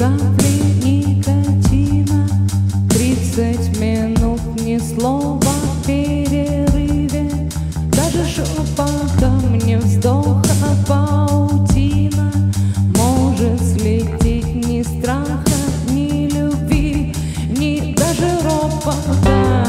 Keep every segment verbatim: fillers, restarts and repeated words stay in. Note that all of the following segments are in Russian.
капли никотина, тридцать минут ни слова в перерыве, даже шепотом не вздоха паутина может слететь ни страха, ни любви, ни даже ропота.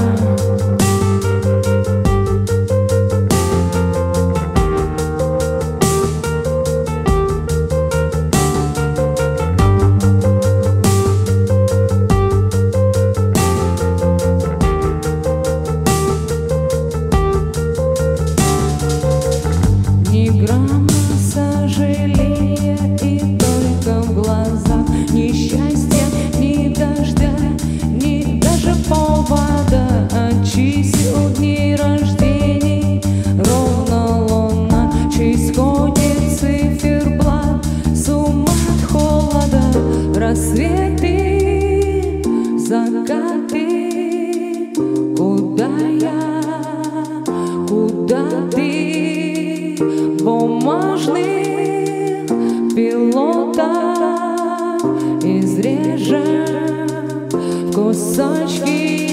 Ни грамма сожаления, и только в глазах ни счастья, ни дождя, ни даже повода от чисел дней рождений. Ровно луна, чей сходит циферблат, с ума от холода, рассветы, закаты. Куда я, куда ты? Бумажных пилотов изрежем в кусочки.